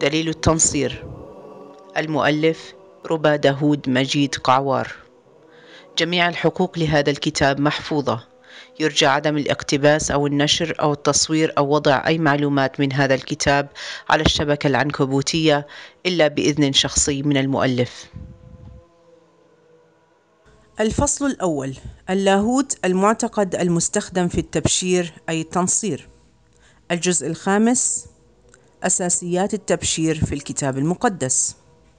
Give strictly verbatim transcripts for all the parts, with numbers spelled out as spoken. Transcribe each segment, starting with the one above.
دليل التنصير. المؤلف ربى داود مجيد قعوار. جميع الحقوق لهذا الكتاب محفوظة. يرجى عدم الاقتباس أو النشر أو التصوير أو وضع أي معلومات من هذا الكتاب على الشبكة العنكبوتية إلا بإذن شخصي من المؤلف. الفصل الأول: اللاهوت المعتقد المستخدم في التبشير أي التنصير. الجزء الخامس: أساسيات التبشير في الكتاب المقدس.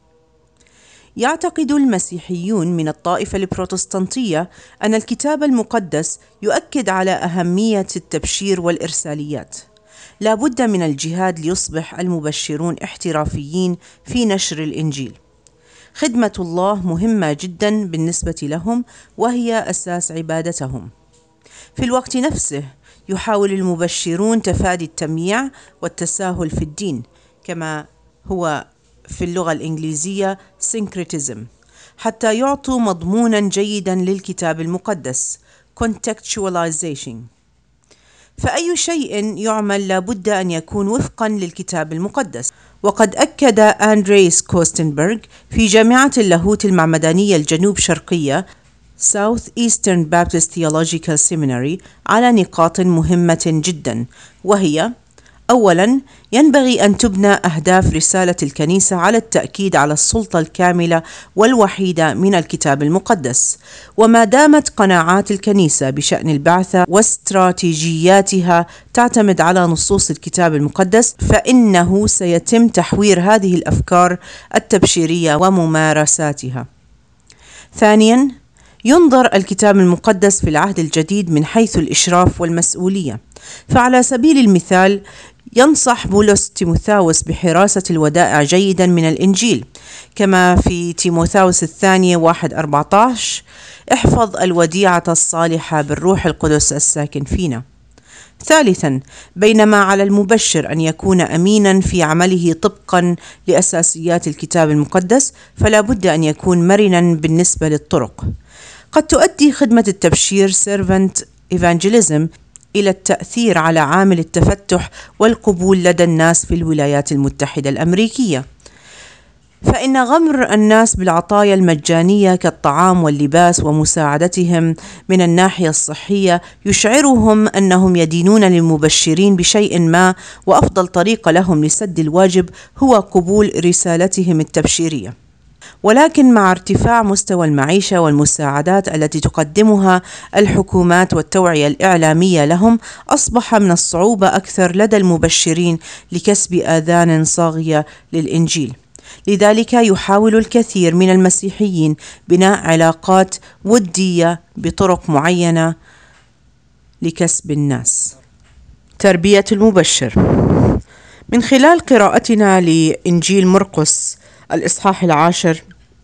يعتقد المسيحيون من الطائفة البروتستانتية أن الكتاب المقدس يؤكد على أهمية التبشير والإرساليات. لا بد من الجهاد ليصبح المبشرون احترافيين في نشر الإنجيل. خدمة الله مهمة جدا بالنسبة لهم وهي أساس عبادتهم. في الوقت نفسه يحاول المبشرون تفادي التمييع والتساهل في الدين، كما هو في اللغة الإنجليزية syncretism، حتى يعطوا مضمونا جيدا للكتاب المقدس contextualization. فأي شيء يعمل لابد أن يكون وفقا للكتاب المقدس. وقد أكد أندريس كوستنبرغ في جامعة اللاهوت المعمدانية الجنوب شرقية South Eastern Baptist Theological Seminary على نقاط مهمة جدا، وهي: أولا، ينبغي أن تبنى أهداف رسالة الكنيسة على التأكيد على السلطة الكاملة والوحيدة من الكتاب المقدس. وما دامت قناعات الكنيسة بشأن البعثة واستراتيجياتها تعتمد على نصوص الكتاب المقدس، فإنه سيتم تحوير هذه الأفكار التبشيرية وممارساتها. ثانيا، ينظر الكتاب المقدس في العهد الجديد من حيث الإشراف والمسؤولية. فعلى سبيل المثال ينصح بولس تيموثاوس بحراسة الودائع جيدا من الإنجيل، كما في تيموثاوس الثانية واحد أربعة عشر: احفظ الوديعة الصالحة بالروح القدس الساكن فينا. ثالثا، بينما على المبشر أن يكون أمينا في عمله طبقا لأساسيات الكتاب المقدس، فلا بد أن يكون مرنا بالنسبة للطرق. قد تؤدي خدمة التبشير servant evangelism إلى التأثير على عامل التفتح والقبول لدى الناس في الولايات المتحدة الأمريكية، فإن غمر الناس بالعطايا المجانية كالطعام واللباس ومساعدتهم من الناحية الصحية يشعرهم أنهم يدينون للمبشرين بشيء ما، وأفضل طريقة لهم لسد الواجب هو قبول رسالتهم التبشيرية. ولكن مع ارتفاع مستوى المعيشة والمساعدات التي تقدمها الحكومات والتوعية الإعلامية لهم، أصبح من الصعوبة أكثر لدى المبشرين لكسب آذان صاغية للإنجيل. لذلك يحاول الكثير من المسيحيين بناء علاقات ودية بطرق معينة لكسب الناس. تربية المبشر. من خلال قراءتنا لإنجيل مرقس الإصحاح العاشر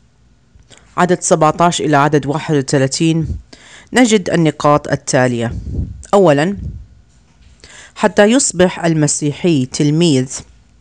عدد سبعة عشر إلى عدد واحد وثلاثين نجد النقاط التالية. أولا، حتى يصبح المسيحي تلميذ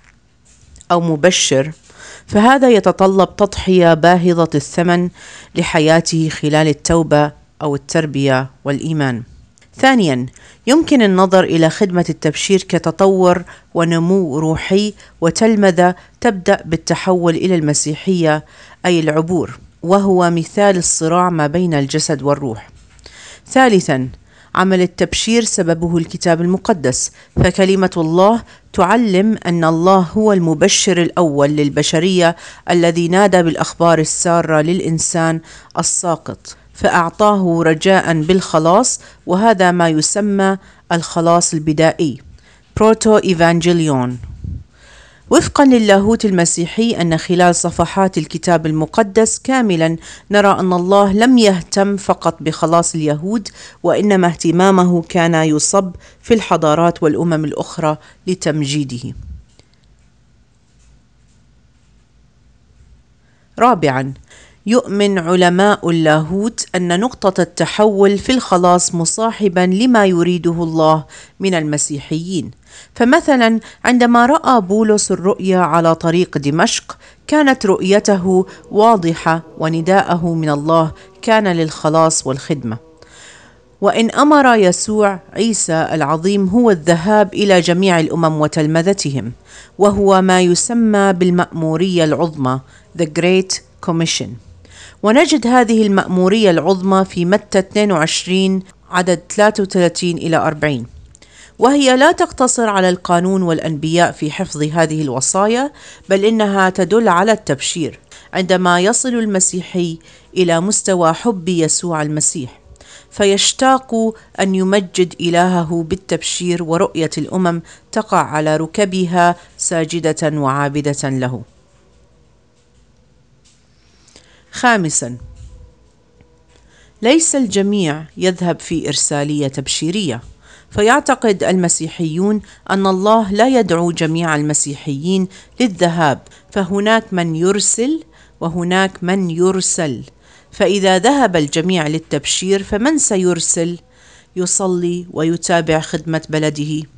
أو مبشر، فهذا يتطلب تضحية باهظة الثمن لحياته خلال التوبة أو التربية والإيمان. ثانيا، يمكن النظر إلى خدمة التبشير كتطور ونمو روحي وتلمذة تبدأ بالتحول إلى المسيحية أي العبور، وهو مثال الصراع ما بين الجسد والروح. ثالثا، عمل التبشير سببه الكتاب المقدس، فكلمة الله تعلم أن الله هو المبشر الأول للبشرية الذي نادى بالأخبار السارة للإنسان الساقط، فأعطاه رجاء بالخلاص، وهذا ما يسمى الخلاص البدائي بروتو إيفانجيليون. وفقا للاهوت المسيحي أن خلال صفحات الكتاب المقدس كاملا نرى أن الله لم يهتم فقط بخلاص اليهود، وإنما اهتمامه كان يصب في الحضارات والأمم الأخرى لتمجيده. رابعا، يؤمن علماء اللاهوت أن نقطة التحول في الخلاص مصاحبا لما يريده الله من المسيحيين. فمثلا عندما رأى بولس الرؤيا على طريق دمشق كانت رؤيته واضحة، ونداءه من الله كان للخلاص والخدمة. وإن أمر يسوع عيسى العظيم هو الذهاب إلى جميع الأمم وتلمذتهم، وهو ما يسمى بالمأمورية العظمى The Great Commission. ونجد هذه المأمورية العظمى في متى اثنين وعشرين عدد ثلاثة وثلاثين إلى أربعين، وهي لا تقتصر على القانون والأنبياء في حفظ هذه الوصايا، بل إنها تدل على التبشير عندما يصل المسيحي إلى مستوى حب يسوع المسيح، فيشتاق أن يمجد إلهه بالتبشير ورؤية الأمم تقع على ركبها ساجدة وعابدة له. خامساً، ليس الجميع يذهب في إرسالية تبشيرية، فيعتقد المسيحيون أن الله لا يدعو جميع المسيحيين للذهاب، فهناك من يرسل وهناك من يرسل. فإذا ذهب الجميع للتبشير فمن سيرسل؟ يصلي ويتابع خدمة بلده.